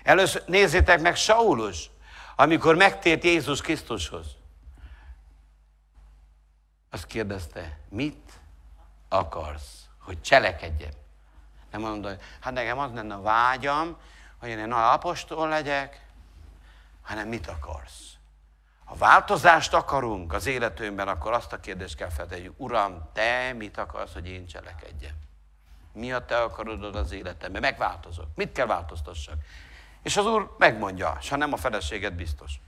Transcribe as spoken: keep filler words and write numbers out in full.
Először nézzétek meg Saulus, amikor megtért Jézus Krisztushoz. Azt kérdezte, mit akarsz, hogy cselekedjem? Nem mondta, hogy hát nekem az lenne a vágyam, hogy én egy nagy apostol legyek, hanem mit akarsz? Ha változást akarunk az életünkben, akkor azt a kérdést kell feltegyük, Uram, te mit akarsz, hogy én cselekedjem? Mi a te akarodod az életemben? Megváltozok. Mit kell változtassak? És az Úr megmondja, és ha nem a feleséget biztos.